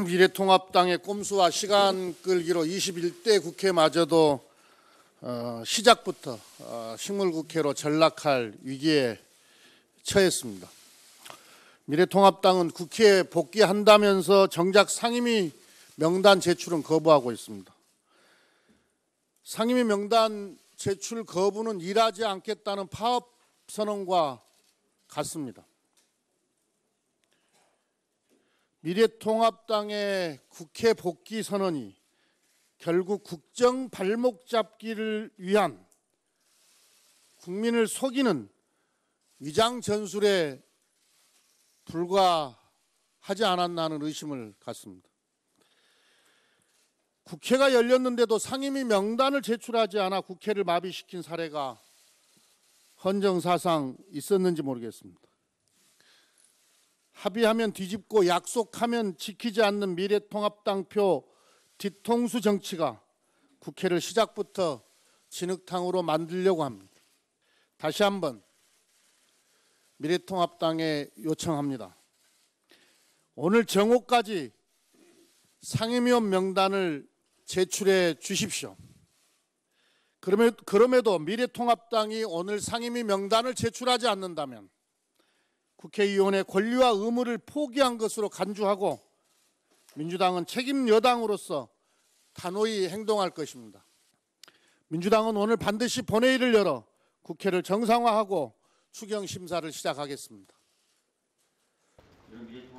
미래통합당의 꼼수와 시간 끌기로 21대 국회마저도 시작부터 식물국회로 전락할 위기에 처했습니다. 미래통합당은 국회에 복귀한다면서 정작 상임위 명단 제출은 거부하고 있습니다. 상임위 명단 제출 거부는 일하지 않겠다는 파업 선언과 같습니다. 미래통합당의 국회 복귀 선언이 결국 국정 발목 잡기를 위한 국민을 속이는 위장 전술에 불과하지 않았나 하는 의심을 갖습니다. 국회가 열렸는데도 상임위 명단을 제출하지 않아 국회를 마비시킨 사례가 헌정사상 있었는지 모르겠습니다. 합의하면 뒤집고 약속하면 지키지 않는 미래통합당표 뒤통수 정치가 국회를 시작부터 진흙탕으로 만들려고 합니다. 다시 한번 미래통합당에 요청합니다. 오늘 정오까지 상임위원 명단을 제출해 주십시오. 그럼에도 미래통합당이 오늘 상임위 명단을 제출하지 않는다면 국회의원의 권리와 의무를 포기한 것으로 간주하고 민주당은 책임 여당으로서 단호히 행동할 것입니다. 민주당은 오늘 반드시 본회의를 열어 국회를 정상화하고 추경 심사를 시작하겠습니다.